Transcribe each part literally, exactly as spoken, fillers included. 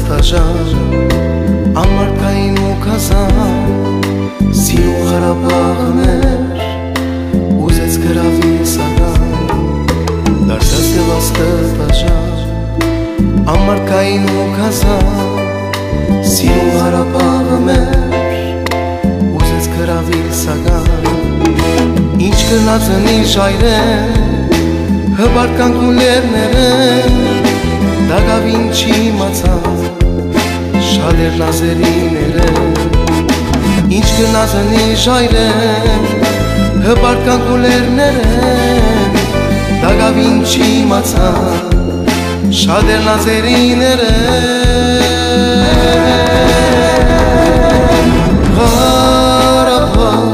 ստաժան, ամարտկային ու կազան, սիրու Ղարաբաղը մեր, ուզեց գրավի սակայն, դարձած դևաստը տաժան, ամարտկային ու կազան, սիրու Ղարաբաղը մեր, ուզեց գրավի սակայն, ինչ գնացնի ժայրեն, հբարկանք ու լերներեն, դագավին չի մացան, շատեր նազերիները, ինչ գնացնի ժայրեն, հբարկանք ու լերներեն, դագավին չի մացան, շատեր նազերիները, Ղարաբաղ,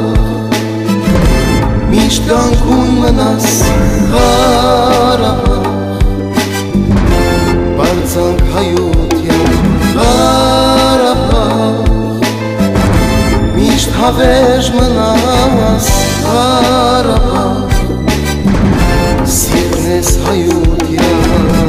միշտ կանգուն մնաս, Ղարաբաղ, բարձանք հայության, Ղարաբաղ, միշտ հավերժ մնաս, Ղարաբաղ, սիրն ես հայության։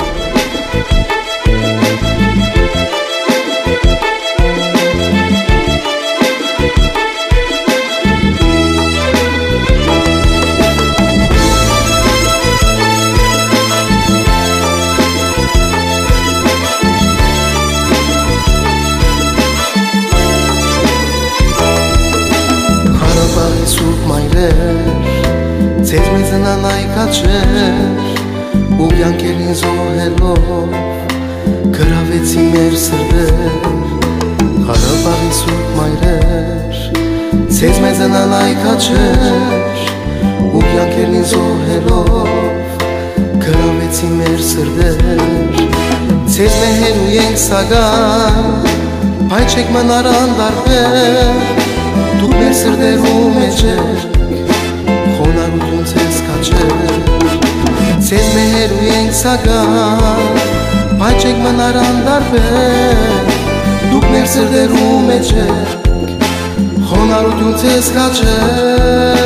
Ղարաբաղի սուրբ մայրեր, ձեզ մեծնան այկաչեր, ու կյանքերին զոհելով, գրավեցի մեր սրտեր, Ղարաբաղի սուրբ մայրեր, ձեզ մեծնան այկաչեր, ու կյանքերին զոհելով, գրավեցի մեր սրտեր, ձեզ մեհերու ենք սագան, բայց չեք մնարան դարբեր, դու մեր սրտերու մեջ եք, խոնարհություն ձեզ կաչեր, ձեզ մեհերու ենք սագան, բայց չեք մնարան դարբեր, դուք մեր սրտերու մեջ եք, խոնարհություն ձեզ կաչեր,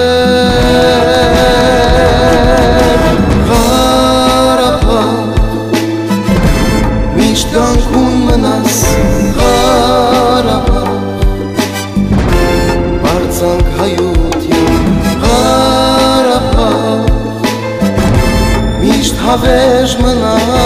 Ղարաբաղ, միշտ կանգուն մնաս, Ղարաբաղ, բարձանք հայության, Ղարաբաղ, միշտ հավերժ մնաս,